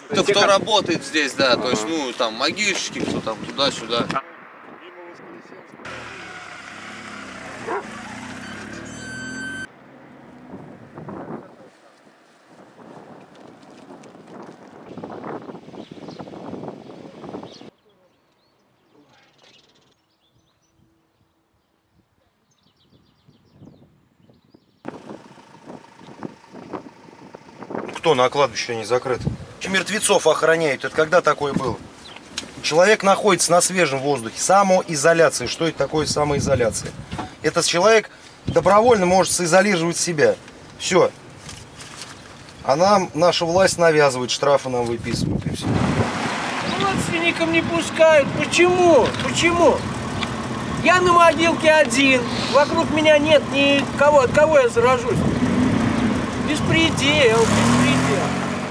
Это кто работает здесь, да, то есть, ну, там, могильщики, кто там, туда-сюда. Кто на кладбище не закрыт? Мертвецов охраняют. Это когда такое было? Человек находится на свежем воздухе. Самоизоляция. Что это такое самоизоляция? Этот человек добровольно может соизолировать себя. Все. А нам наша власть навязывает, штрафы нам выписывают и все. Родственникам не пускают. Почему? Почему? Я на могилке один. Вокруг меня нет никого. От кого я заражусь? Беспредел, беспредел.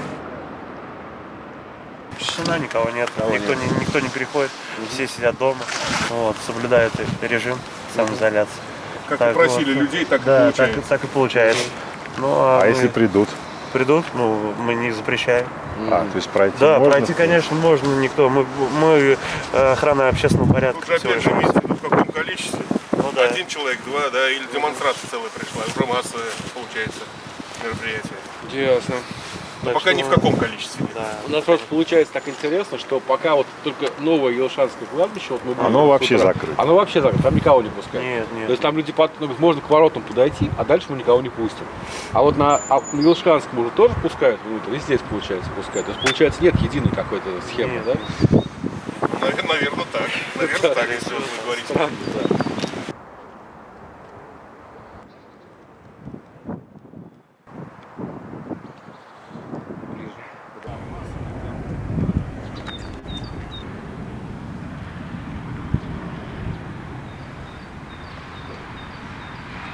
Тишина, никого нет, никто не приходит, все сидят дома, вот, соблюдают режим самоизоляции. Как так, попросили вот, людей, так да, и получается. Так и получается. Ну, а если придут? Придут, ну, мы не запрещаем. То есть пройти да, можно? Пройти, конечно, можно, никто. Мы охрана общественного порядка. Тут же опять же имеется в виду в каком количестве? Ну, да. Один человек, два, да, или демонстрация целая пришла, уже массовое получается мероприятие. Ясно. Но пока ни в каком количестве. Да. У нас просто получается так интересно, что пока вот только новое Елшанское кладбище, вот мы оно вообще закрыто. Оно вообще закрыто, там никого не пускают. Нет. То есть там люди, можно к воротам подойти, а дальше мы никого не пустим. А вот на Елшанском уже тоже пускают внутрь, и здесь, получается, пускают. То есть, получается, нет единой какой-то схемы, нет. Да? Наверное, так. Наверное, так, если вы говорите. Странно, да.